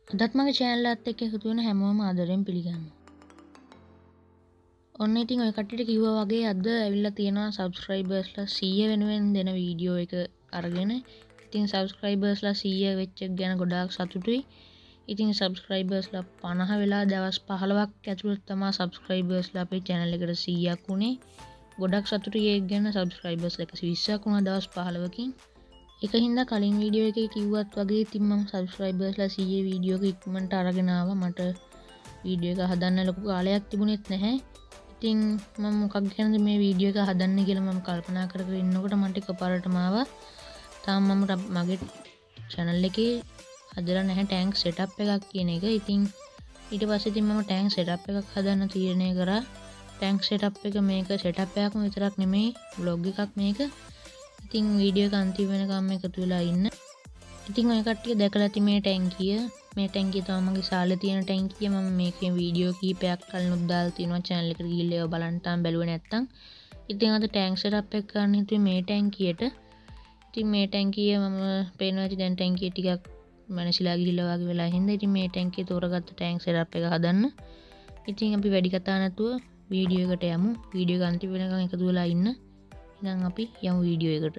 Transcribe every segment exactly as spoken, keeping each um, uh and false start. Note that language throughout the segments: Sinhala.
අදත් මගේ channel එකත් එක්ක එකතු වෙන හැමෝම ආදරෙන් පිළිගන්නවා. ඔන්න ඉතින් ඔය කට්ටියට කිව්වා වගේ අද ඇවිල්ලා තියෙනවා subscribersලා සීය වෙනුවෙන් දෙන වීඩියෝ එක අරගෙන. ඉතින් subscribersලා සීය වෙච්ච එක ගැන ගොඩාක් සතුටුයි. ඉතින් subscribersලා පනහ වෙලා දවස් පහළොවක් ඇතුළත තමයි subscribersලා අපේ channel එකට සීයක් වුණේ. ගොඩක් සතුටුයි ඒක ගැන. subscribersලා එකසිය විස්සක් වුණා දවස් පහළොවකින්. එක හින්දා කලින් වීඩියෝ එකේ කිව්වත් වගේ ඉතින් මම subscribersලා සීය වීඩියෝ එක ඉක්මනට අරගෙන ආවා. මට වීඩියෝ එක හදන්න ලොකු කාලයක් තිබුණෙත් නැහැ. ඉතින් මම මොකක් ගැනද මේ වීඩියෝ එක හදන්න කියලා මම කල්පනා කර කර ඉන්නකොට මට එකපාරටම ආවා තාම මම මගේ channel එකේ හදලා නැහැ tank setup එකක් කියන එක. ඉතින් ඊට පස්සේ ඉතින් මම tank setup එකක් හදන්න තීරණය කරා. tank setup එක මේක setup එකක්ම විතරක් නෙමෙයි vlog එකක් මේක. ඉතින් වීඩියෝ එක අන්තිම වෙනකම් එකතු වෙලා ඉන්න. ඉතින් ඔය කට්ටිය දැකලා ඇති මේ ටැංකිය. මේ ටැංකිය තමයි මගේ සාලේ තියෙන ටැංකිය. මම මේකේ වීඩියෝ කීපයක් කලිනුත් දාලා තියෙනවා channel එකට ගිහිල්ලා ඒවා බලන්න තාම බැලුවේ නැත්තම්. ඉතින් අද tank setup එක ගන්න හිතුවේ මේ ටැංකියට. ඉතින් මේ ටැංකිය මම පේනවා ඇති දැන් ටැංකිය ටිකක් මනසිලා ගිහිල්ලා වගේ වෙලා හින්දා ඉතින් මේ ටැංකිය තෝරගත්ත tank setup එක හදන්න. ඉතින් අපි වැඩි කතා නැතුව වීඩියෝ එකට යමු. වීඩියෝ එක අන්තිම වෙනකන් එකතු වෙලා ඉන්න. එහෙනම් අපි යමු වීඩියෝ එකට.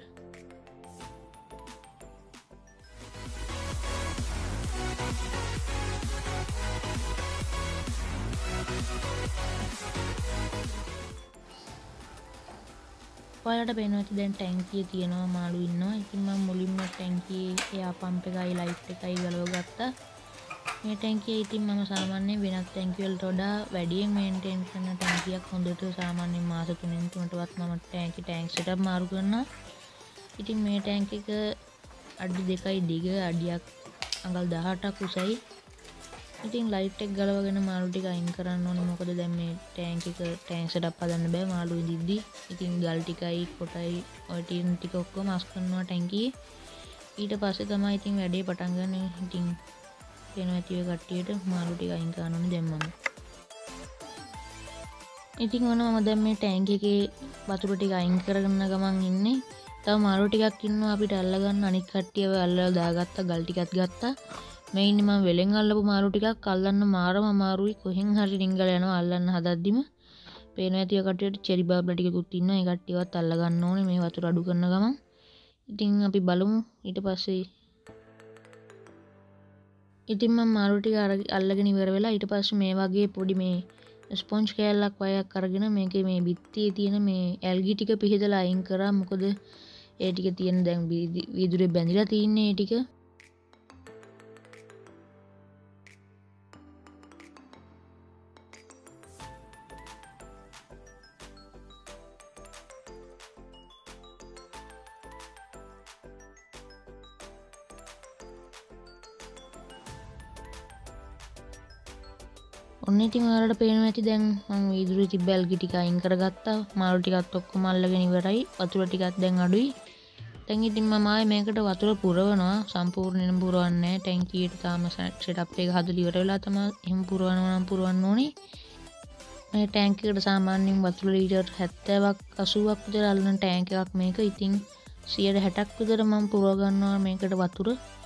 ඔයාලට පේනවා ඇති දැන් ටැංකිය තියෙනවා මාළු ඉන්නවා. ඉතින් මම මුලින්ම ටැංකියේ එයා පම්ප් එකයි ලයිට් එකයි ගලව ගත්තා. මේ ටැංකිය ඉතින් මම සාමාන්‍යයෙන් වෙනත් ටැංකිය වලට වඩා වැඩියෙන් මේන්ටේන් කරන ටැංකියක්. හොඳට සාමාන්‍යයෙන් මාස තුනෙන් තුනටවත් මම ටැංකි ටැංක් සෙටප් මාරු කරනවා. ඉතින් මේ ටැංක් එක අඩි දෙකයි දිග, අඩියක් අඟල් දහඅටක් උසයි. ඉතින් ලයිට් එක ගලවගෙන මාළු ටික අයින් කරන්න ඕනේ. මොකද දැන් මේ ටැංක් එක ටැංක් සෙටප් හදන්න බෑ මාළු ඉදිද්දි. ඉතින් ගල් ටිකයි කොටයි ඔය ටින් ටික ඔක්කොම අස් කරනවා ටැංකියේ. ඊට පස්සේ තමයි ඉතින් වැඩේ පටන් ගන්න. ඉතින් වෙනවා ඇති ඔය කට්ටියට මාළු ටික අයින් කරන්න ඕනේ දැන් මම. ඉතින් ඔන්න මම දැන් මේ ටැංක් එකේ වතුර ටික අයින් කරගෙන ගමන් ඉන්නේ. තව මාළු ටිකක් ඉන්නවා අපිට අල්ලගන්න. අනිත් කට්ටියව අල්ලලා දාගත්තා. ගල් ටිකත් ගත්තා. මේ ඉන්නේ මම වෙලෙන් අල්ලපු මාළු ටිකක්. අල්ලන්න මාරම අමාරුයි. කොහෙන් හරි රිංගලා යනවා අල්ලන්න හදද්දිම. පේනවා ඇති ඔය කට්ටියට චෙරි බබ්ලා ටිකකුත් ඉන්නවා. ඒ කට්ටියවත් අල්ල ගන්න ඕනේ මේ වතුර අඩු කරන ගමන්. ඉතින් අපි බලමු ඊට පස්සේ. ඉතින් මම මාළු ටික අල්ලගෙන ඉවර වෙලා ඊට පස්සේ මේ වගේ පොඩි මේ ස්පොන්ජ් කෑල්ලක් වයක් අරගෙන මේකේ මේ බිත්තියේ තියෙන මේ ඇල්ගි ටික පිහදලා අයින් කරා. මොකද ඒ ටික තියෙන දැන් වීදුරේ බැඳිලා තින්නේ ඒ ටික. ඔන්න ඉතින් ඔයාලට පේනවා ඇති දැන් මම වීදුරුවේ තිබ්බ ඇල්ගි ටික අයින් කරගත්තා. මාළු ටිකත් ඔක්කොම අල්ලගෙන ඉවරයි. වතුර ටිකත් දැන් අඩුයි. දැන් ඉතින් මම ආයේ මේකට වතුර පුරවනවා. සම්පූර්ණයෙන්ම පුරවන්නේ නැහැ. ටැංකියට තාම සෙටප් එක හදලා ඉවර වෙලා තමයි එහෙම පුරවනවා නම් පුරවන්න ඕනේ. මේ ටැංක් එකට සාමාන්‍යයෙන් වතුර ලීටර් හැත්තෑවක් අසූවක් විතර අල්ලන ටැංක් එකක් මේක. ඉතින් සියයට හැටක් විතර මම පුරව ගන්නවා මේකට වතුර.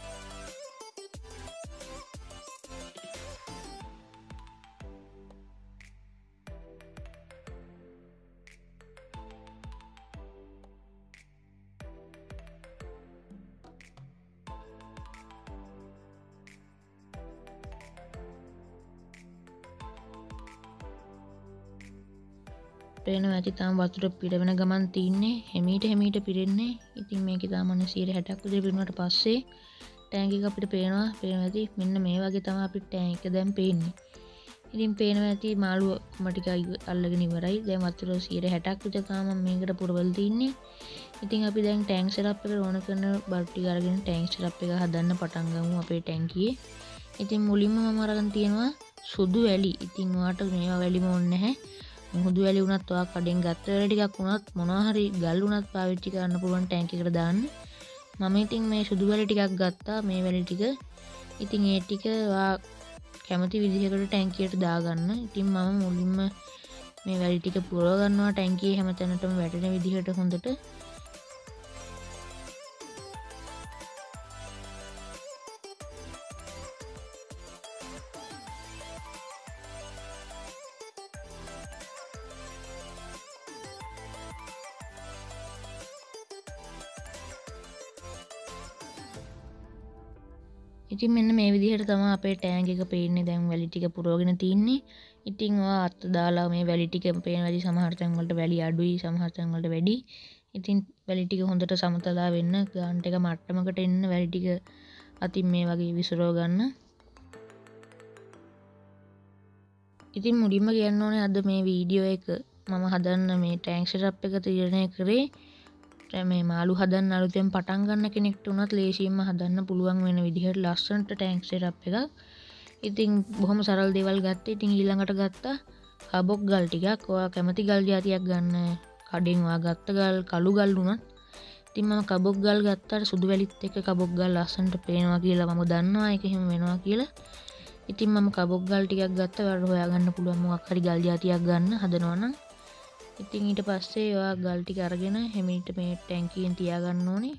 පේනවා ඇති තාම වතුර පිරවෙන ගමන් තින්නේ. හැමීට හැමීට පිරෙන්නේ. ඉතින් මේකේ තාම සියයට හැටක් විතර පිරුණාට පස්සේ ටැංක් එක අපිට පේනවා. පේනවා ඇති මෙන්න මේ වගේ තමයි අපිට ටැංක් එක දැන් පේන්නේ. ඉතින් පේනවා ඇති මාළු කොම ටික අල්ලගෙන ඉවරයි. දැන් වතුර සියයට හැටක් විතර තාම මේකට පුරවල තින්නේ. ඉතින් අපි දැන් ටැංක් සෙටප් එකට ඕන කරන බල්බ් ටික අරගෙන ටැංක් සෙටප් එක හදන්න පටන් ගමු අපේ ටැංකියේ. ඉතින් මුලින්ම මම අරගෙන තියෙනවා සුදු වැලි. ඉතින් ඔයාට මේවා වැලිම ඕනේ නැහැ. මුහුදු වැලි වුණත් ඔයා කඩෙන් ගත්ත වැලි ටිකක් වුණත් මොනවා හරි ගල් වුණත් පාවිච්චි කරන්න පුළුවන් ටැංක් එකට දාන්න. මම ඉතින් මේ සුදු වැලි ටිකක් ගත්තා මේ වැලි ටික. ඉතින් ඒ ටික ඔයා කැමති විදිහකට ටැංකියට දාගන්න. ඉතින් මම මුලින්ම මේ වැලි ටික පුරව ගන්නවා ටැංකියේ හැමතැනටම වැටෙන විදිහට හොඳට. ඉතින් මෙන්න මේ විදිහට තමයි අපේ ටැංක් එක පේන්නේ. දැන් වැලි ටික පුරවගෙන තින්නේ. ඉතින් ඔයා අත දාලා මේ වැලි ටික පේන වැඩි සමහර තැන් වලට වැලි අඩුයි, සමහර තැන් වලට වැඩි. ඉතින් වැලි ටික හොඳට සමතලා වෙන්න ගාන්ට් එක මට්ටමකට එන්න වැලි ටික අතින් මේ වගේ විසිරව ගන්න. ඉතින් මුලින්ම කියන්න ඕනේ අද මේ වීඩියෝ එක මම හදන්න මේ ටැංක් සෙටප් එක තීරණය කරේ මේ මාළු හදන්න අලුතෙන් පටන් ගන්න කෙනෙක්ට උනත් ලේසියෙන්ම හදන්න පුළුවන් වෙන විදිහට ලස්සනට ටැංක් සෙටප් එකක්. ඉතින් බොහොම සරල දේවල් ගත්තා. ඉතින් ඊළඟට ගත්තා කබොක් ගල් ටිකක්. ඔයා කැමති ගල් జాතියක් ගන්න. කඩෙන් ඔයා ගත්ත ගල් කළු ගල් උනත්. ඉතින් මම කබොක් ගල් ගත්තාට සුදු වැලිත් එක්ක කබොක් ගල් ලස්සනට පේනවා කියලා මම දන්නවා ඒක එහෙම වෙනවා කියලා. ඉතින් මම කබොක් ගල් ටිකක් ගත්තා. ඔයාලට හොයාගන්න පුළුවන් මොකක් හරි ගල් జాතියක් ගන්න හදනවා නම්. ඉතින් ඊට පස්සේ ඔයා ගල් ටික අරගෙන හැමීට මේ ටැංකියෙන් තියාගන්න ඕනේ.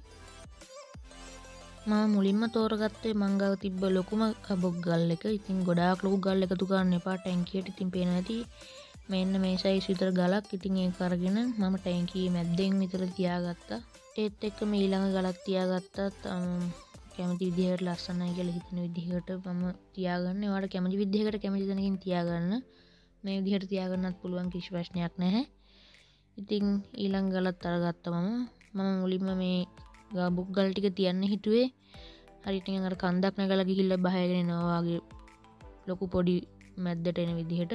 මම මුලින්ම තෝරගත්තේ මං ගාව තිබ්බ ලොකුම කබොක් ගල් එක. ඉතින් ගොඩාක් ලොකු ගල් එකතු කරන්න එපා ටැංකියට. ඉතින් පේනවා ඇති මෙන්න මේ සයිස් විතර ගලක්. ඉතින් ඒක අරගෙන මම ටැංකියේ මැද්දෙන් විතර තියාගත්තා. ඒත් එක්ක මේ ඊළඟ ගලක් තියාගත්තත් කැමති විදිහකට ලස්සනයි කියලා හිතන විදිහකට මම තියාගන්න. ඔයාලට කැමති විදිහකට කැමති තැනකින් තියාගන්න. මේ විදිහට තියාගන්නත් පුළුවන් කිසි ප්‍රශ්නයක් නැහැ. ඉතින් ඊළඟ ගලත් අරගත්තා මම. මම මුලින්ම මේ ගාබුක් ගල් ටික තියන්න හිතුවේ හරියට නිකන් අර කන්දක් නැගලා ගිහිල්ලා බහයගෙන එනවා වගේ ලොකු පොඩි මැද්දට එන විදිහට.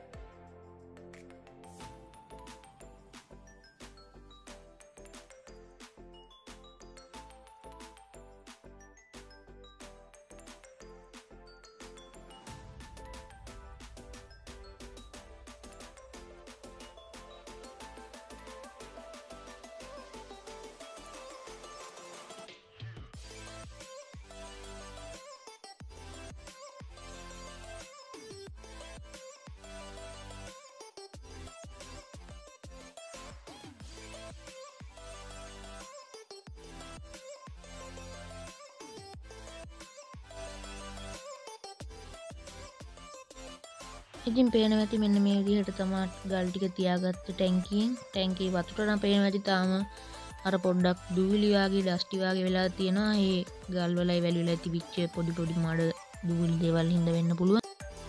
ඉතින් පේනවා ඇති මෙන්න මේ විදිහට තමයි ගල් ටික තියාගත්ත ටැංකියෙන්. ටැංකියේ වතුර නම් පේනවා ඇති තාම අර පොඩ්ඩක් දූවිලි වගේ ඩස්ටි වගේ වෙලා තියෙනවා. ඒ ගල් වලයි වැලි වලයි තිබිච්ච පොඩි පොඩි මඩ දූවිලි දේවල් හින්දා වෙන්න පුළුවන්.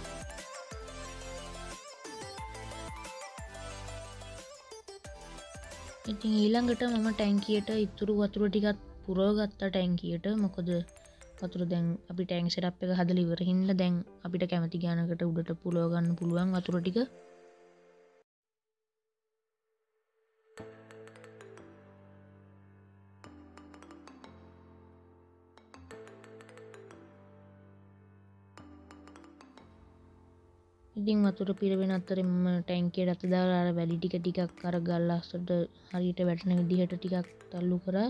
ඉතින් ඊළඟට මම ටැංකියට ඉතුරු වතුර ටිකක් පුරව ගත්තා ටැංකියට. මොකද වතුර දැන් අපි ටැංක් සෙටප් එක හදලා ඉවර හින්දා දැන් අපිට කැමති ගානකට උඩට පුරව ගන්න පුළුවන් වතුර ටික. ඉතින් වතුර පිරවෙන අතරේ මම ටැංකියට අත දාලා අර වැලි ටික ටිකක් අර ගල් අස්සට හරියට වැටෙන විදිහට ටිකක් තල්ලු කරා.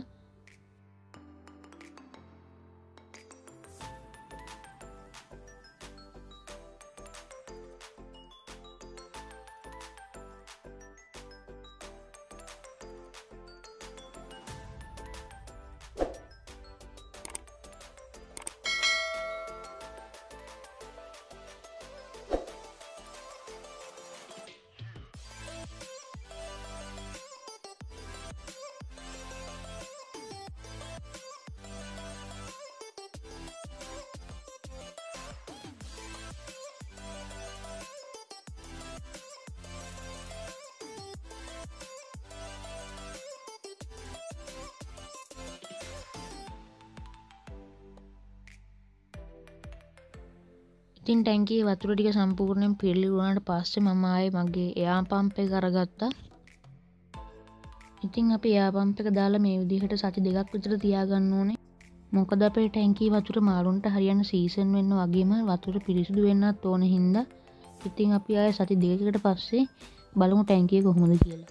ඉතින් ටැංකියේ වතුර ටික සම්පූර්ණයෙන් පිරලි වුණාට පස්සේ මම ආයේ මගේ එයා පම්ප් එක අරගත්තා. ඉතින් අපි එයා පම්ප් එක දාලා මේ විදිහට සති දෙකක් විතර තියාගන්න ඕනේ. මොකද අපේ ටැංකියේ වතුර මාළුන්ට හරියන සීසන් වෙන්න වගේම වතුර පිරිසිදු වෙන්නත් ඕන හින්දා. ඉතින් අපි ආයේ සති දෙකකට පස්සේ බලමු ටැංකිය කොහොමද කියලා.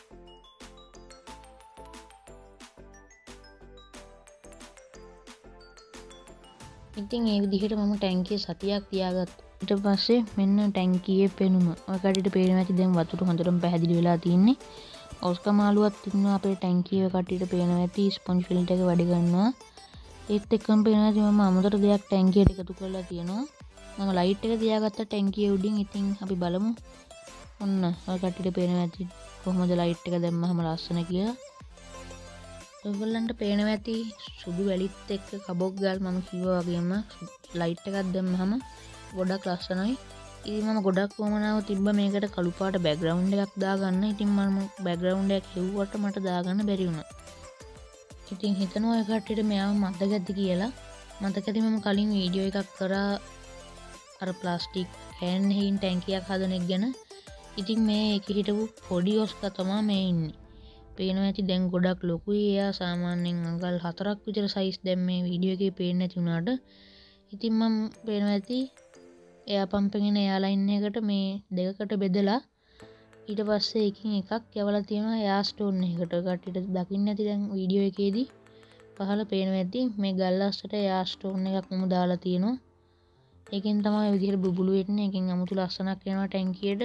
ඉතින් ඒ විදිහට මම ටැංකියේ සතියක් තියාගත්තා. ඊට පස්සේ මෙන්න ටැංකියේ පෙනුම. ඔය කඩේට පේනවා ඇති දැන් වතුර හොඳටම පැහැදිලි වෙලා තියෙන්නේ. ඔස්කා මාළුවක් ඉන්නවා අපේ ටැංකියේ කඩේට පේනවා ඇති ස්පොන්ජ් ෆිල්ටර් එක වැඩ ගන්නවා. ඒත් එක්කම පේනවා ඇති මම අමුතර දෙයක් ටැංකියට එකතු කරලා තියෙනවා. මම ලයිට් එක තියාගත්ත ටැංකියේ උඩින්. ඉතින් අපි බලමු. ඔන්න ඔය කඩේට පේනවා ඇති කොහොමද ලයිට් එක දැම්මම ලස්සන කියලා. ඔයගොල්ලන්ට පේනවා ඇති සුදු වැලිත් එක්ක කබොක් ගල් මම කිව්වා වගේම ලයිට් එකක් දැම්මහම ගොඩක් ලස්සනයි. ඉතින් මම ගොඩක් වමනාව තිබ්බ මේකට කළු පාට බෑග්ග්‍රවුන්ඩ් එකක් දාගන්න. ඉතින් මම බෑග්ග්‍රවුන්ඩ් එකක් හෙව්වට මට දාගන්න බැරි වුණා. ඉතින් හිතනවා ඒ කට්ටියට මෙයාව මතක ඇති කියලා. මතක ඇති මම කලින් වීඩියෝ එකක් කරා අර ප්ලාස්ටික් කෑන් එකකින් ටැංකියක් හදන එක ගැන. ඉතින් මේ එක හිටපු පොඩි ඔස්කා තමයි මේ ඉන්නේ. පේනවා ඇති දැන් ගොඩක් ලොකුයි. එයා සාමාන්‍යයෙන් අඟල් හතරක් විතර සයිස් දැන් මේ වීඩියෝ එකේ පේන්නේ නැති වුණාට. ඉතින් මම පේනවා ඇති එයා පම්පගෙන එයාලා ඉන්න එකට මේ දෙකකට බෙදලා ඊට පස්සේ එකින් එකක් යවලා තියෙනවා එයා ස්ටෝන් එකකට. කට්ටියට දකින්න ඇති දැන් වීඩියෝ එකේදී පහළ පේනවා ඇති මේ ගල් අස්සට එයා ස්ටෝන් එකක් මම දාලා තියෙනවා. ඒකෙන් තමයි විදිහට බුබුලු වෙන්නේ. ඒකෙන් 아무තු ලස්සනක් එනවා ටැංකියට.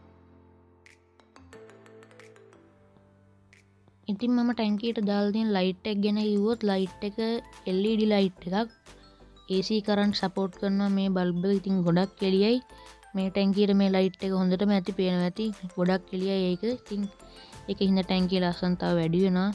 ඉතින් මම ටැංකියට දාලා තියෙන ලයිට් එක ගැන කිව්වොත් ලයිට් එක එල් ඊ ඩී ලයිට් එකක්. ඒ සී කරන්ට් සපෝට් කරනවා මේ බල්බ් එක. ඉතින් ගොඩක් එළියයි. මේ ටැංකියට මේ ලයිට් එක හොඳටම ඇති පේනවා ඇති. ගොඩක් එළියයි ඒක. ඉතින් ඒක හින්දා ටැංකිය ලස්සන තව වැඩි වෙනවා.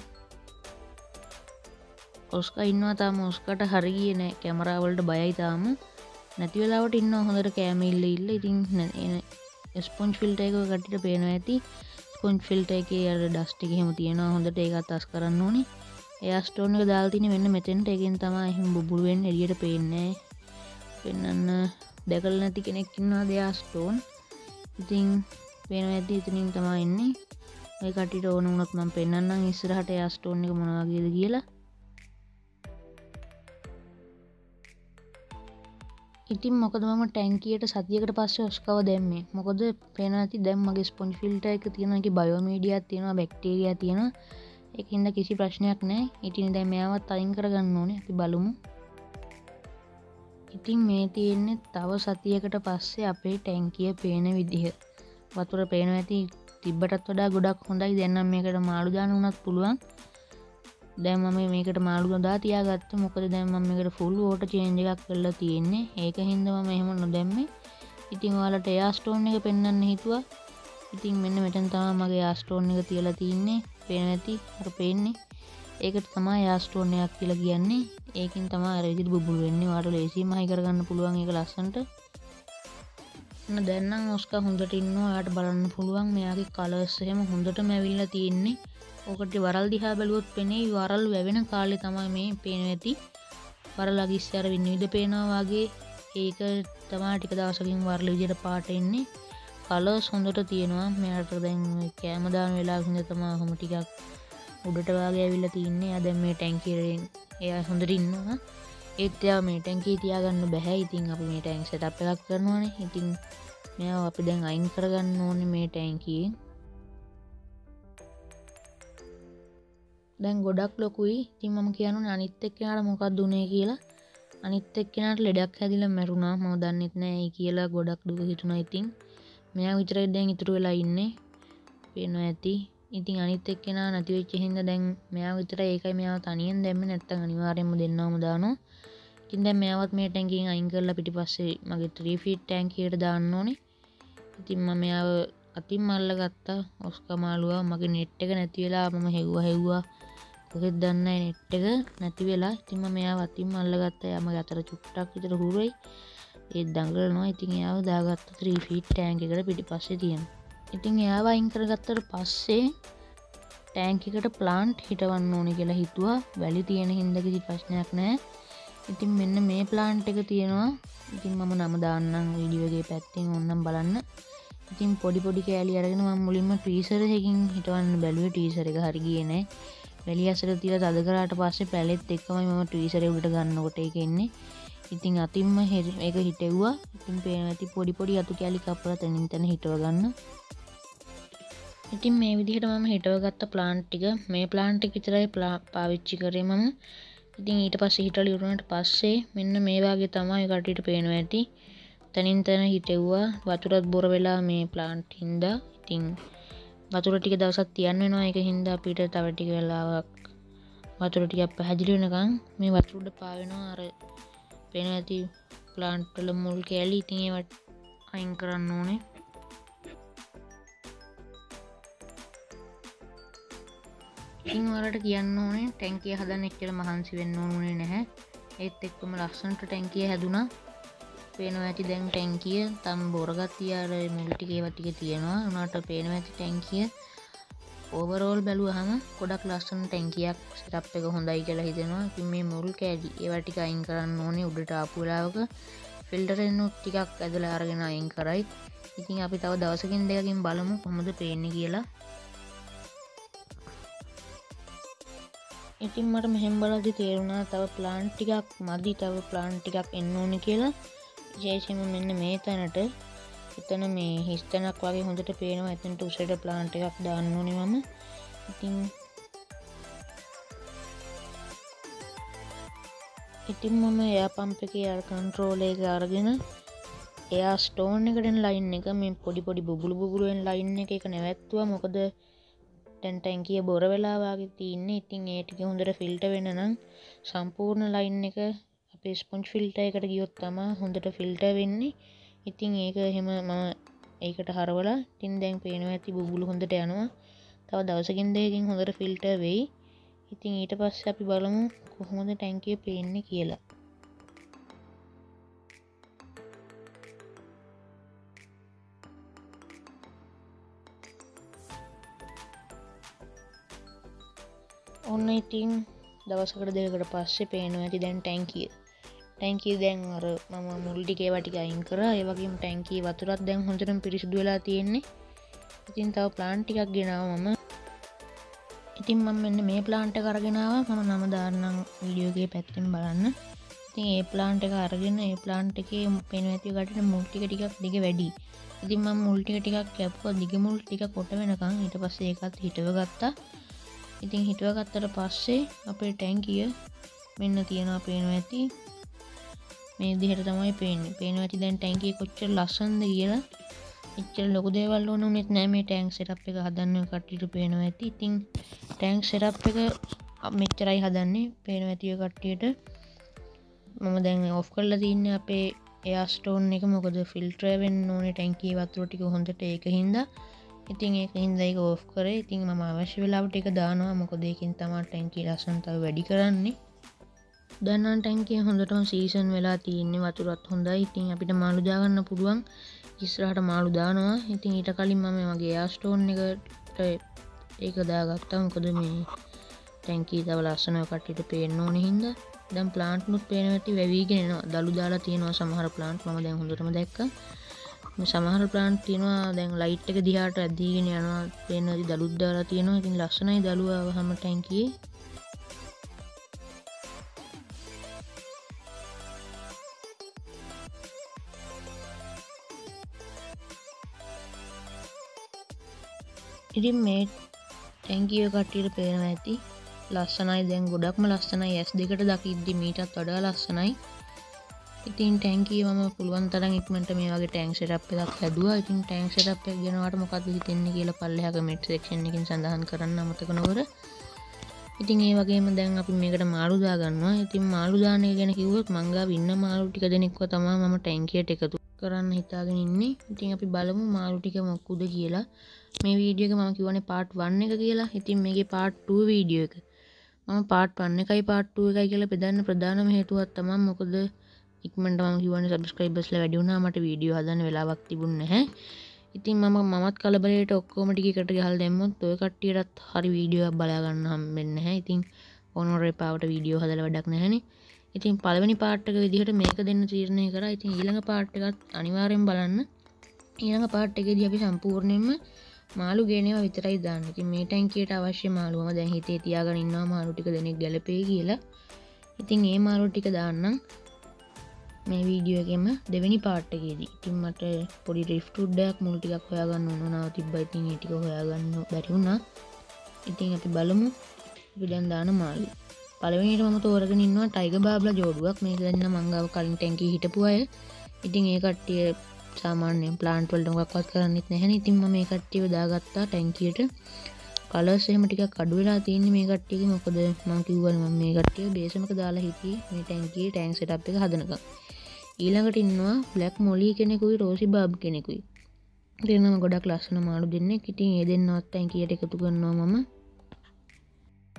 ඔස්කා ඉන්නවා තාම. ඔස්කාට හරි ගියේ නෑ. කැමරා වලට බයයි තාම. නැති වෙලාවට ඉන්නවා හොඳට කැම ඉල්ල ඉල්ල. ඉතින් ස්පොන්ජ් ෆිල්ටර් එක කට්ටියට පේනවා ඇති. ස්පොන්ජ් ෆිල්ටර් එකේ අර ඩස්ට් එක එහෙම තියෙනවා. හොඳට ඒකත් අස් කරන්න ඕනේ. එයා ස්ටෝන් එක දාලා තියෙන්නේ මෙන්න මෙතෙන්ට. ඒකෙන් තමයි එහෙම බුබුලු වෙන්නේ. එළියට පේන්නේ නැහැ. පෙන්නන්න දැකලා නැති කෙනෙක් ඉන්නවාද එයා ස්ටෝන්. ඉතින් පේනවා ඇති එතනින් තමයි ඉන්නේ. ඔය කට්ටියට ඕන වුණොත් මම පෙන්නන්නම් ඉස්සරහට එයා ස්ටෝන් එක මොන වගේද කියලා. ඉතින් මොකද මම ටැංකියට සතියකට පස්සේ ඔස්කව දැම්මේ. මොකද පේනවා ඇති දැන් මගේ ස්පොන්ජ් ෆිල්ටර් එක තියෙනවා. ඒකේ බයෝමීඩියාක් තියෙනවා, බැක්ටීරියා තියෙනවා. ඒකින්ද කිසි ප්‍රශ්නයක් නැහැ. ඉතින් දැන් මෙයාවත් අයින් කරගන්න ඕනේ. අපි බලමු. ඉතින් මේ තියෙන්නේ තව සතියකට පස්සේ අපේ ටැංකිය පේන විදිහ. වතුර පේනවා ඇති තිබ්බටත් වඩා ගොඩක් හොඳයි. දැන් නම් මේකට මාළු දාන්න උනත් පුළුවන්. දැන් මම මේකට මාළු නොදා තියාගත්තා. මොකද දැන් මම මේකට ෆුල් වෝටර් චේන්ජ් එකක් කරලා තියෙන්නේ. ඒක හින්දා මම එහෙම නොදැම්මේ. ඉතින් ඔයාලට එයා ස්ටෝන් එක පෙන්වන්න හිතුවා. ඉතින් මෙන්න මෙතන තමයි මගේ එයා ස්ටෝන් එක තියලා තින්නේ. පේන ඇති අර පේන්නේ. ඒකට තමයි එයා ස්ටෝන් එකක් කියලා කියන්නේ. ඒකෙන් තමයි අර විදිහට බුබුලු වෙන්නේ. ඔයාලට ලේසියෙන්ම හයි කරගන්න පුළුවන් ඒක ලස්සනට. න දැන් නම් ඔස්කා හොඳට ඉන්නවා. ඔයාලට බලන්න පුළුවන් මෙයාගේ කලර්ස් එහෙම හොඳටම ඇවිල්ලා තියෙන්නේ. ඔකට වරල් දිහා බැලුවොත් පෙනේ වරල් වැවෙන කාලේ තමයි මේ පේනවා ඇති. වරල් අගිස්සේ අර විනිවිද පේනවා වගේ. ඒක තමයි ටික දවසකින් වරල් විදිහට පාට එන්නේ. කලර්ස් හොඳට තියෙනවා. මෙයාට දැන් කැම දාන වෙලාව හින්දා තමයි ඔහොම ටිකක් උඩට වාගේ ඇවිල්ලා තින්නේ. එයා දැන් මේ ටැංකියෙන් එයා හොඳට ඉන්නවා. ඒත් එයා මේ ටැංකිය තියාගන්න බෑ. ඉතින් අපි මේ ටැංක් සෙටප් එකක් කරනවානේ. ඉතින් මෙයාව අපි දැන් අයින් කරගන්න ඕනේ මේ ටැංකියෙන්. දැන් ගොඩක් ලොකුයි. ඉතින් මම කියනෝනේ අනිත් එක්කෙනාට මොකක්ද උනේ කියලා. අනිත් එක්කෙනාට ලෙඩක් හැදිලා මැරුණා. මම දන්නෙත් නෑ ඒ කියලා ගොඩක් දුක හිතුණා. ඉතින් මෙයා විතරයි දැන් ඉතුරු වෙලා ඉන්නේ. පේනවා ඇති. ඉතින් අනිත් එක්කෙනා නැති වෙච්ච හින්දා දැන් මෙයා විතරයි. ඒකයි මෙයාව තනියෙන් දැම්මේ. නැත්තම් අනිවාර්යයෙන්ම දෙන්නවම දානවා. ඉතින් දැන් මෙයාවත් මේ ටැංකියෙන් අයින් කරලා පිටිපස්සේ මගේ three feet ටැංකියට දාන්න ඕනේ. ඉතින් මම මෙයාව අතින් මල්ල ගත්තා. ඔස්කා මාළුවා මගේ net එක නැති වෙලා මම හෙව්වා හෙව්වා. කොහෙද දන්නේ net එක නැති වෙලා. ඉතින් මම මෙයාව අතින් මල්ල ගත්තා. එයා මගේ අතට චුට්ටක් විතර හුරුයි. ඒ දඟලනවා. ඉතින් එයාව දාගත්ත three feet ටැංක් එකට පිටිපස්සේ තියෙන. ඉතින් එයාව අයින් කරගත්තට පස්සේ ටැංක් එකට ප්ලාන්ට් හිටවන්න ඕනේ කියලා හිතුවා. වැලි තියෙන හින්දා කිසි ප්‍රශ්නයක් නැහැ. ඉතින් මෙන්න මේ ප්ලාන්ට් එක තියෙනවා. ඉතින් මම නම දාන්නම් වීඩියෝ එකේ පැත්තෙන් ඕනනම් බලන්න. ඉතින් පොඩි පොඩි කෑලි අරගෙන මම මුලින්ම ටීසර් එකකින් හිටවන්න බැලුවේ. ටීසර් එක හරි ගියේ නැහැ. වැලි ඇසට තියලා තද කරාට පස්සේ පැලෙත් එක්කමයි මම ටීසර් එක උඩට ගන්නකොට ඒක එන්නේ. ඉතින් අතින්ම ඒක හිටෙව්වා. ඉතින් පේනවා ඇති පොඩි පොඩි අතු කෑලි කපලා තනින් තන හිටව ගන්න. ඉතින් මේ විදිහට මම හිටව ගත්ත ප්ලාන්ට් ටික මේ ප්ලාන්ට් එක විතරයි පාවිච්චි කරේ මම. ඉතින් ඊට පස්සේ හිටලා ඉවරනට පස්සේ මෙන්න මේ වගේ තමයි කට්ටියට පේනවා ඇති. තනින් තන හිටෙව්වා. වතුරත් බොර වෙලා මේ ප්ලාන්ට් හින්දා. ඉතින් වතුර ටික දවසක් තියන්න වෙනවා. ඒක හින්දා අපිට තව ටික වෙලාවක් වතුර ටිකක් පැහැදිලි වෙනකන් මේ වතුර උඩ පාවෙනවා. අර පේනවා ඇති ප්ලාන්ට් වල මුල් කෑලි. ඉතින් ඒවට අයින් කරන්න ඕනේ. ඉතින් ඔයාලට කියන්න ඕනේ ටැංකිය හදන්න එච්චර මහන්සි වෙන්න ඕනේ නැහැ. ඒත් එක්කම ලස්සනට ටැංකිය හැදුනා. පේනවා ඇති දැන් ටැංකිය තම බොරගත්තිය අර මුල් ටික ඒවා ටික තියෙනවා. උනාට පේනවා ඇති ටැංකිය ඕවරෝල් බැලුවහම ගොඩක් ලස්සන ටැංකියක් සෙටප් එක හොඳයි කියලා හිතෙනවා. ඉතින් මේ මුල් කෑලි ඒවා ටික අයින් කරන්න ඕනේ උඩට ආපු වෙලාවක ෆිල්ටර් එන්නුත් ටිකක් ඇදලා අරගෙන අයින් කරයි. ඉතින් අපි තව දවසකින් දෙකකින් බලමු කොහොමද පේන්නේ කියලා. ඉතින් මට මෙහෙම බලද්දි තේරුණා තව ප්ලාන්ට් ටිකක් මදි තව ප්ලාන්ට් ටිකක් එන්න ඕනේ කියලා. විශේෂයෙන්ම මෙන්න මේ තැනට එතන මේ හිස්තැනක් වගේ හොඳට පේනවා. එතනට උසට ප්ලාන්ට් එකක් දාන්න ඕනේ මම. ඉතින් ඉතින් මම එයා පම්ප් එකේ අර කන්ට්‍රෝල් එක අරගෙන එයා ස්ටෝන් එකට එන ලයින් එක මේ පොඩි පොඩි බුබුලු බුබුලු වෙන ලයින් එක එක නැවැත්තුවා. මොකද දැන් ටැංකිය බොර වෙලා වගේ තියෙන්නේ. ඉතින් ඒ ටික හොඳට ෆිල්ටර් වෙන්න නම් සම්පූර්ණ ලයින් එක අපේ ස්පොන්ජ් ෆිල්ටර් එකට ගියොත් තමයි හොඳට ෆිල්ටර් වෙන්නේ. ඉතින් ඒක එහෙම මම ඒකට හරවලා ඉතින් දැන් පේනවා ඇති බුබුලු හොඳට යනවා. තව දවසකින් දෙකකින් හොඳට ෆිල්ටර් වෙයි. ඉතින් ඊට පස්සේ අපි බලමු කොහොමද ටැංකිය පේන්නේ කියලා. ඔන්න ඉතින් දවසකට දෙකකට පස්සේ පේනවා ඇති දැන් ටැංකිය. ටැංකිය දැන් අර මම මුල් ටික ඒවා ටික අයින් කරා. ඒ වගේම ටැංකිය වතුරත් දැන් හොඳටම පිරිසිදු වෙලා තියෙන්නේ. ඉතින් තව ප්ලාන්ට් ටිකක් ගෙනාවා මම. ඉතින් මම මෙන්න මේ ප්ලාන්ට් එක අරගෙන ආවා. මම නම දාන්නම් වීඩියෝ එකේ පැත්තෙන් බලන්න. ඉතින් ඒ ප්ලාන්ට් එක අරගෙන ඒ ප්ලාන්ට් එකේ පේනවා ඇති ගැටෙන මුල් ටික ටිකක් දිග වැඩි. ඉතින් මම මුල් ටික ටිකක් කැපුවා දිග මුල් ටික කොට වෙනකන්. ඊට පස්සේ ඒකත් හිටව ගත්තා. ඉතින් හිටව ගත්තට පස්සේ අපේ ටැංකිය මෙන්න තියනවා පේනවා ඇති. මේ විදිහට තමයි පේන්නේ. පේනවා ඇති දැන් ටැංකිය කොච්චර ලස්සනද කියලා. එච්චර ලොකු දේවල් ඕන උනේත් නෑ මේ ටැංක් සෙටප් එක හදන්න කට්ටියට පේනවා ඇති. ඉතින් ටැංක් සෙටප් එක මෙච්චරයි හදන්නේ පේනවා ඇති ඔය කට්ටියට. මම දැන් ඔෆ් කරලා තින්නේ අපේ එයා ස්ටෝන් එක. මොකද ෆිල්ටර් වෙන්න ඕනේ ටැංකියේ වතුර ටික හොඳට ඒකින්ද. ඉතින් ඒකින්ද ඒක ඔෆ් කරේ. ඉතින් මම අවශ්‍ය වෙලාවට ඒක දානවා. මොකද ඒකින් තමයි ටැංකිය ලස්සන තව වැඩි කරන්නේ. දැන් නම් ටැංකිය හොඳටම සීසන් වෙලා තියෙන්නේ. වතුරත් හොඳයි. ඉතින් අපිට මාළු දාගන්න පුළුවන්. ඉස්සරහට මාළු දානවා. ඉතින් ඊට කලින් මම මගේ එයා ස්ටෝන් එකට ඒක දාගත්තා. මොකද මේ ටැංකිය තව ලස්සනව කට්ටියට පේන්න ඕනේ හින්දා. දැන් ප්ලාන්ට් නුත් පේනවා ඇති වැවිගෙන එනවා. දළු දාලා තියෙනවා සමහර ප්ලාන්ට්. මම දැන් හොඳටම දැක්කා. මේ සමහර ප්ලාන්ට් තියෙනවා දැන් ලයිට් එක දිහාට ඇදීගෙන යනවා. පේනවා ඇති දළුත් දාලා තියෙනවා. ඉතින් ලස්සනයි දළුව ආවම ටැංකියේ. ඉතින් මේ ටැංකිය කට්ටියට පේනවා ඇති ලස්සනයි. දැන් ගොඩක්ම ලස්සනයි. ඇස් දෙකට දකිද්දි මීටත් වඩා ලස්සනයි. ඉතින් ටැංකිය මම පුළුවන් තරම් ඉක්මනට මේ වගේ ටැංක් සෙටප් එකක් හැදුවා. ඉතින් ටැංක් සෙටප් එක ගැන ඔයාලට මොකක්ද හිතෙන්නේ කියලා පල්ලෙහා කමෙන්ට් සෙක්ෂන් එකකින් සඳහන් කරන්න අමතක නොකර. ඉතින් ඒ වගේම දැන් අපි මේකට මාළු දා ගන්නවා. ඉතින් මාළු දාන එක ගැන කිව්වොත් මං ගාව ඉන්න මාළු ටික දෙනෙක්ව තමයි මම ටැංකියට එකතු කරන්න හිතාගෙන ඉන්නේ. ඉතින් අපි බලමු මාළු ටික මොකුද කියලා. මේ වීඩියෝ එක මම කියවනේ පාර්ට් වන් එක කියලා. ඉතින් මේකේ පාර්ට් ටූ වීඩියෝ එක. මම පාර්ට් වන් එකයි පාර්ට් ටූ එකයි කියලා බෙදන්න ප්‍රධානම හේතුවක් තමයි මොකද ඉක්මනට මම කියවනේ සබ්ස්ක්‍රයිබර්ස්ලා වැඩි වුණා. මට වීඩියෝ හදන්න වෙලාවක් තිබුණේ නැහැ. ඉතින් මම මමත් කලබලයට ඔක්කොම ටික එකට ගහලා දැම්මොත් ඔය කට්ටියටත් හරි වීඩියෝ එකක් බලා ගන්න හම්බෙන්නේ නැහැ. ඉතින් ඕනෝරේ පාවට වීඩියෝ හදලා වැඩක් නැහැනේ. ඉතින් පළවෙනි පාර්ට් එක විදිහට මේක දෙන්න තීරණය කරා. ඉතින් ඊළඟ පාර්ට් එකත් අනිවාර්යෙන් බලන්න. ඊළඟ පාර්ට් එකේදී අපි සම්පූර්ණයෙන්ම මාළු ගේනවා විතරයි දාන්නේ. ඉතින් මේ ටැංකියට අවශ්‍ය මාළු මම දැන් හිතේ තියාගෙන ඉන්නවා මාළු ටික දෙනෙක් ගැලපෙයි කියලා. ඉතින් මේ මාළු ටික දාන්නම් මේ වීඩියෝ එකෙම දෙවෙනි පාර්ට් එකේදී. ඉතින් මට පොඩි ඩ්‍රිෆ්ට් උඩයක් මුළු ටිකක් හොයාගන්න ඕන නාව තිබ්බා. ඉතින් ඒ ටික හොයාගන්න බැරි වුණා. ඉතින් අපි බලමු අපි දැන් දාන මාළු. පළවෙනියට මම තෝරගෙන ඉන්නවා ටයිගර් බාබ්ලා ජෝඩුවක්. මේක දැන් මං ගාව කලින් ටැංකිය හිටපු අය. ඉතින් ඒ කට්ටිය සාමාන්‍යයෙන් ප්ලාන්ට් වලට මොකක්වත් කරන්නෙත් නැහැනේ. ඉතින් මම මේ කට්ටියව දාගත්තා ටැංකියට. කලර්ස් එහෙම ටිකක් අඩු වෙලා තියෙන්නේ මේ කට්ටියගේ. මොකද මම කිව්වනේ මම මේ කට්ටිය බේස් එකක දාලා හිටියේ මේ ටැංකියේ ටැංක් සෙටප් එක හදනකම්. ඊළඟට ඉන්නවා බ්ලැක් මොලි කෙනෙකුයි රෝසි බාබ් කෙනෙකුයි. දෙන්නම ගොඩක් ලස්සන මාළු දෙන්නෙක්. ඉතින් ඒ දෙන්නවත් ටැංකියට එකතු කරනවා මම.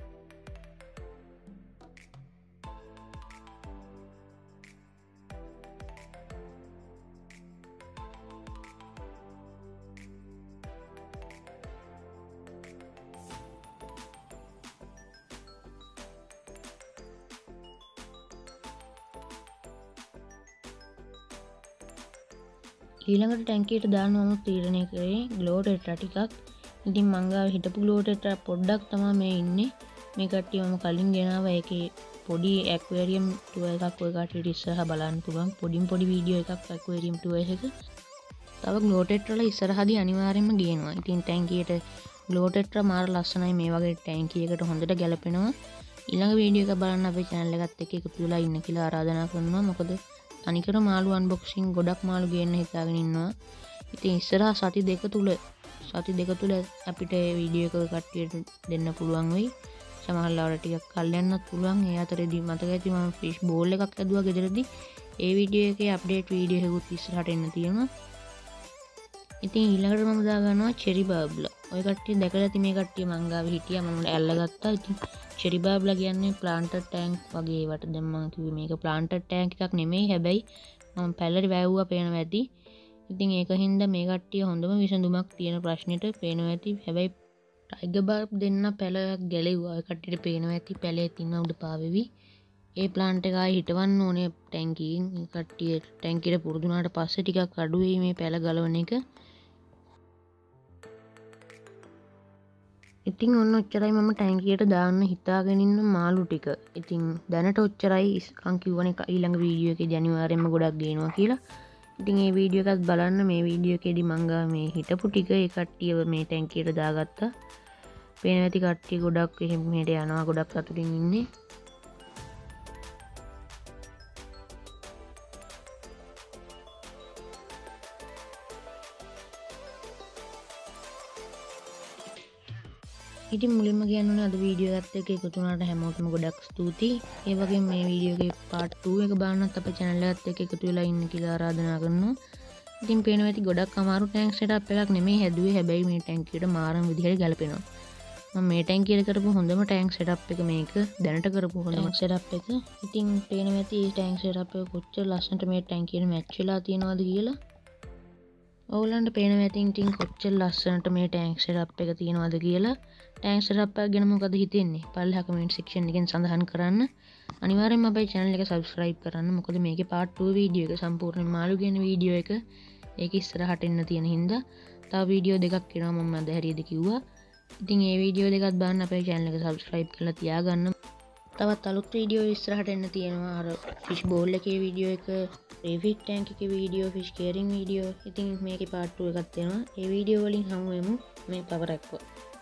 ඊළඟට ටැංකියට දාන්න මම තීරණය කරේ ග්ලෝ ටෙට්‍රා ටිකක්. ඉතින් මං ගාව හිටපු ග්ලෝ ටෙට්‍රා පොඩ්ඩක් තමයි මේ ඉන්නේ. මේ කට්ටිය මම කලින් ගෙනාවා. ඒකේ පොඩි ඇක්වේරියම් ටුවර් එකක් ඔය කට්ටියට ඉස්සරහා බලන්න පුළුවන්. පොඩිම පොඩි වීඩියෝ එකක් ඇක්වේරියම් ටුවර් එක. තව ග්ලෝ ටෙට්‍රාලා ඉස්සරහදී අනිවාර්යයෙන්ම ගේනවා. ඉතින් ටැංකියට ග්ලෝ ටෙට්‍රා මාර ලස්සනයි. මේ වගේ ටැංකියකට හොඳට ගැලපෙනවා. ඊළඟ වීඩියෝ එක බලන්න අපේ channel එකත් එක්ක එකතු වෙලා ඉන්න කියලා ආරාධනා කරනවා. මොකද අනිකර මාළු අන්බොක්සිං ගොඩක් මාළු ගේන්න හිතාගෙන ඉන්නවා. ඉතින් ඉස්සරහා සති දෙක තුල සති දෙක තුල අපිට වීඩියෝ එක කට්ටියට දෙන්න පුළුවන් වෙයි. සමහරවිට ටිකක් කල් යන්නත් පුළුවන්. ඒ අතරේදී මතක ඇති මම ෆිෂ් බෝල් එකක් ඇදුවා ගෙදරදී. ඒ වීඩියෝ එකේ අප්ඩේට් වීඩියෝ එකකුත් ඉස්සරහට එන්න තියෙනවා. ඉතින් ඊළඟට මම දාගන්නවා චෙරි බබ්ලා. ඔය කට්ටිය දැකලා ඇති මේ කට්ටිය මං ගාව හිටියා. මම ඇල්ලගත්තා. ඉතින් චෙරි බබ්ලා කියන්නේ ප්ලාන්ටඩ් ටැංක් වගේ ඒවට. දැන් මම කිව්වේ මේක ප්ලාන්ටඩ් ටැංක් එකක් නෙමෙයි. හැබැයි මම පැලරි වැවුවා පේනවා ඇති. ඉතින් ඒකින්ද මේ කට්ටිය හොඳම විසඳුමක් තියෙන ප්‍රශ්නෙට පේනවා ඇති. හැබැයි ටයිගර් බල්බ් දෙන්න පැලයක් ගැලෙව්වා. ඔය කට්ටියට පේනවා ඇති පැලේ තින්න උඩ පාවෙවි. ඒ ප්ලාන්ට් එක ආයි හිටවන්න ඕනේ ටැංකියෙන්. ඒ කට්ටිය ටැංකියට පුරුදු වුණාට පස්සේ ටිකක් අඩු වෙයි මේ පැල ගලවන එක. ඉතින් ඔන්න ඔච්චරයි මම ටැංකියට දාන්න හිතාගෙන ඉන්න මාළු ටික. ඉතින් දැනට ඔච්චරයි. මං කියවනේ ඊළඟ වීඩියෝ එකේ ජනවාරියෙන්ම ගොඩක් ගේනවා කියලා. ඉතින් මේ වීඩියෝ එකත් බලන්න. මේ වීඩියෝ එකේදී මං ගාව මේ හිටපු ටික ඒ කට්ටියව මේ ටැංකියට දාගත්තා. පේන ඇති කට්ටිය ගොඩක් එහෙම මෙහෙට යනවා. ගොඩක් සතුටින් ඉන්නේ. ඉතින් මුලින්ම කියන්න ඕනේ අද වීඩියෝ එකත් එක්ක එකතු වුණාට හැමෝටම ගොඩක් ස්තුතියි. ඒ වගේම මේ වීඩියෝ එකේ part two එක බලන්නත් අපේ channel එකත් එක්ක එකතු වෙලා ඉන්න කියලා ආරාධනා කරනවා. ඉතින් පේනවා ඇති ගොඩක් අමාරු ටැංක් setup එකක් නෙමෙයි හැදුවේ. හැබැයි මේ ටැංකියට මාරම විදිහට ගැලපෙනවා. මම මේ ටැංකියට කරපු හොඳම ටැංක් setup එක මේක. දැනට කරපු හොඳම setup එක. ඉතින් පේනවා ඇති මේ ටැංක් setup එක කොච්චර ලස්සනට මේ ටැංකියට match වෙලා තියෙනවද කියලා. ඔයගලන්ට පේනවා ඇති ඉතින් කොච්චර ලස්සනට මේ ටැංක් setup එක තියෙනවද කියලා. ටැංක් setup එක ගැන මොකද හිතෙන්නේ? පල්ලෙහා comment section එකෙන් සඳහන් කරන්න. අනිවාර්යෙන්ම අපේ channel එක subscribe කරන්න. මොකද මේකේ part two වීඩියෝ එක සම්පූර්ණ මාළු කියන වීඩියෝ එක ඒක ඉස්සරහට එන්න තියෙන හින්දා තව වීඩියෝ දෙකක් එනවා මම අද හැරියද කිව්වා. ඉතින් මේ වීඩියෝ දෙකත් බලන්න අපේ channel එක subscribe කරලා තියාගන්න. තවත් අලුත් වීඩියෝ ඉස්සරහට එන්න තියෙනවා. අර fish bowl එකේ වීඩියෝ එක, refit tank එකේ වීඩියෝ, fish caring වීඩියෝ. ඉතින් මේකේ part two එකක් තියෙනවා. ඒ වීඩියෝ වලින් හමු වෙමු මේ power aqua.